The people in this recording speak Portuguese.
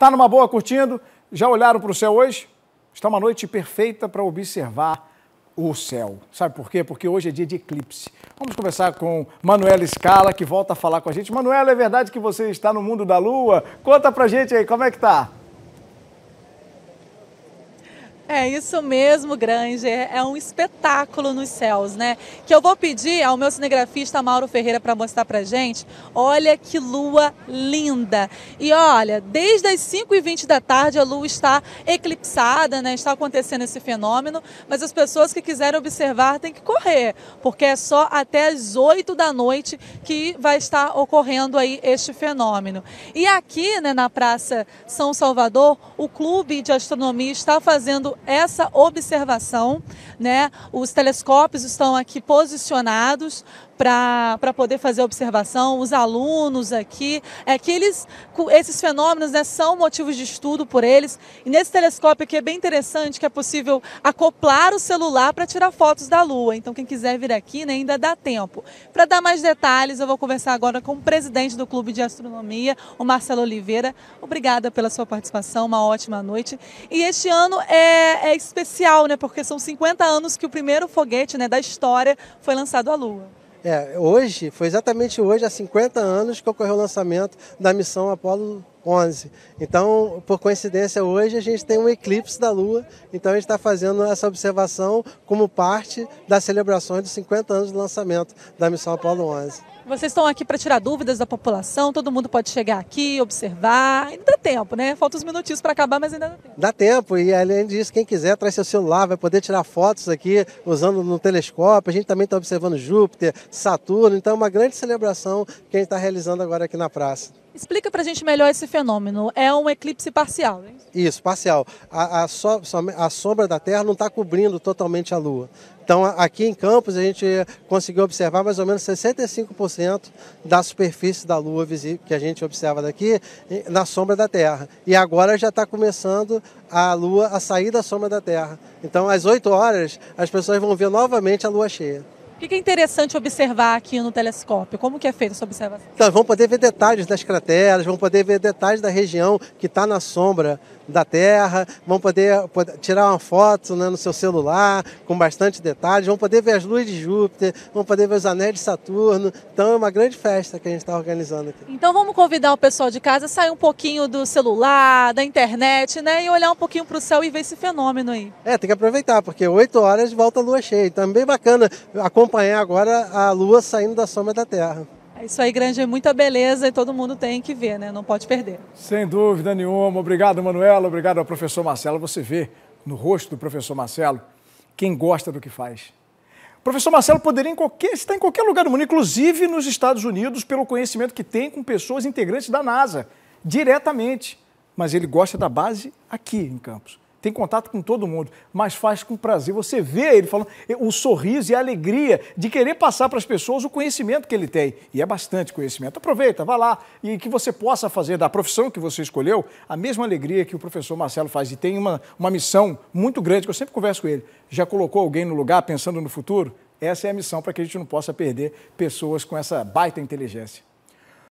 Tá numa boa curtindo? Já olharam para o céu hoje? Está uma noite perfeita para observar o céu. Sabe por quê? Porque hoje é dia de eclipse. Vamos conversar com Manuela Scala, que volta a falar com a gente. Manuela, é verdade que você está no mundo da lua? Conta pra gente aí, como é que tá? É isso mesmo, Granger. É um espetáculo nos céus, né? Que eu vou pedir ao meu cinegrafista Mauro Ferreira para mostrar pra gente. Olha que lua linda! E olha, desde as 5h20 da tarde a lua está eclipsada, né? Está acontecendo esse fenômeno, mas as pessoas que quiserem observar têm que correr, porque é só até as 8 da noite que vai estar ocorrendo aí este fenômeno. E aqui, né, na Praça São Salvador, o Clube de Astronomia está fazendo essa observação, né? Os telescópios estão aqui posicionados para poder fazer a observação, os alunos aqui, esses fenômenos, né, são motivos de estudo por eles, e nesse telescópio aqui é bem interessante que é possível acoplar o celular para tirar fotos da Lua, então quem quiser vir aqui, né, ainda dá tempo. Para dar mais detalhes, eu vou conversar agora com o presidente do Clube de Astronomia, o Marcelo Oliveira. Obrigada pela sua participação, uma ótima noite. E este ano é especial, né, porque são 50 anos que o primeiro foguete, né, da história foi lançado à Lua. Hoje, foi exatamente hoje, há 50 anos que ocorreu o lançamento da missão Apollo 11. Então, por coincidência, hoje a gente tem um eclipse da Lua, então a gente está fazendo essa observação como parte das celebrações dos 50 anos do lançamento da missão Apollo 11. Vocês estão aqui para tirar dúvidas da população, todo mundo pode chegar aqui, observar, ainda dá tempo, né? Faltam uns minutinhos para acabar, mas ainda dá tempo. Dá tempo, e além disso, quem quiser traz seu celular, vai poder tirar fotos aqui usando no telescópio. A gente também está observando Júpiter, Saturno, então é uma grande celebração que a gente está realizando agora aqui na praça. Explica pra gente melhor esse fenômeno. É um eclipse parcial, né? Isso, parcial. A sombra da Terra não está cobrindo totalmente a Lua. Então, aqui em Campos, a gente conseguiu observar mais ou menos 65% da superfície da Lua visível, que a gente observa daqui, na sombra da Terra. E agora já está começando a Lua a sair da sombra da Terra. Então, às 8 horas, as pessoas vão ver novamente a Lua cheia. O que é interessante observar aqui no telescópio? Como que é feita essa observação? Então, vão poder ver detalhes das crateras, vão poder ver detalhes da região que está na sombra da Terra, vão poder tirar uma foto, né, no seu celular com bastante detalhes, vão poder ver as luas de Júpiter, vão poder ver os anéis de Saturno. Então é uma grande festa que a gente está organizando aqui. Então vamos convidar o pessoal de casa a sair um pouquinho do celular, da internet, né, e olhar um pouquinho para o céu e ver esse fenômeno aí. Tem que aproveitar, porque 8 horas volta a lua cheia. Então é bem bacana acompanhar agora a lua saindo da sombra da Terra. É isso aí, Granger, muita beleza e todo mundo tem que ver, né? Não pode perder. Sem dúvida nenhuma. Obrigado, Manuela. Obrigado ao professor Marcelo. Você vê no rosto do professor Marcelo quem gosta do que faz. O professor Marcelo poderia estar em qualquer lugar do mundo, inclusive nos Estados Unidos, pelo conhecimento que tem com pessoas integrantes da NASA, diretamente. Mas ele gosta da base aqui em Campos. Tem contato com todo mundo, mas faz com prazer. Você vê ele falando o sorriso e a alegria de querer passar para as pessoas o conhecimento que ele tem. E é bastante conhecimento. Aproveita, vá lá e que você possa fazer da profissão que você escolheu a mesma alegria que o professor Marcelo faz. E tem uma missão muito grande, que eu sempre converso com ele. Já colocou alguém no lugar pensando no futuro? Essa é a missão para que a gente não possa perder pessoas com essa baita inteligência.